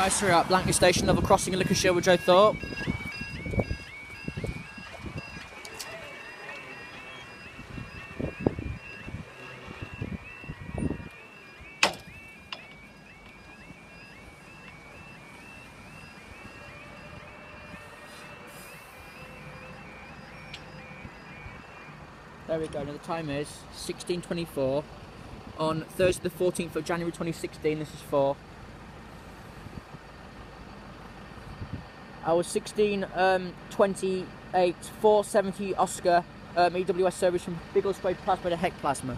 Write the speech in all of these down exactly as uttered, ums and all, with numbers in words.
Guys, so we're at Blankney Station, level crossing in Lincolnshire with Joe Thorpe. There we go, now the time is sixteen twenty-four on Thursday the fourteenth of January twenty sixteen, this is for. I was sixteen twenty-eight four seventy Oscar um, E W S service from Big Old Spray Plasma to Heck Plasma.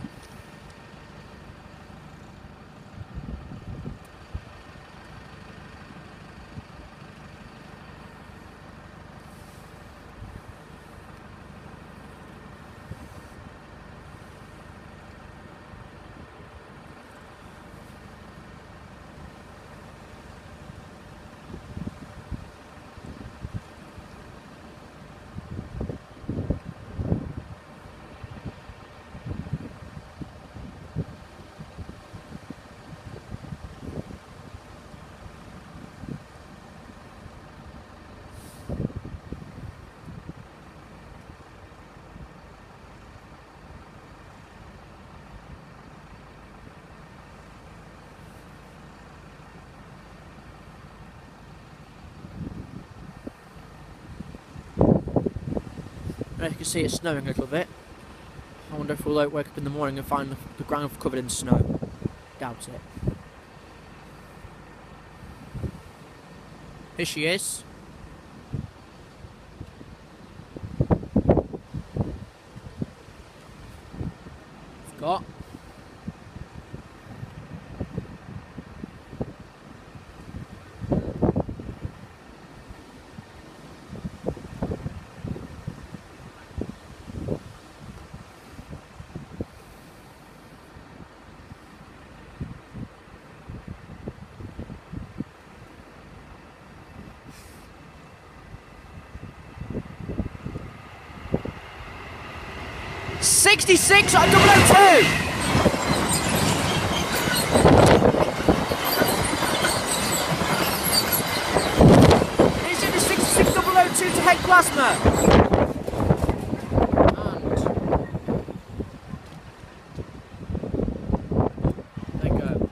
As you can see, it's snowing a little bit. I wonder if we'll like, wake up in the morning and find the, the ground covered in snow. Doubt it. Here she is. We've got sixty-six on double oh two! Is it the sixty-six double oh two to Heck Plasma? And there you go.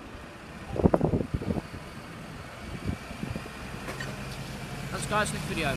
That's guys, next video.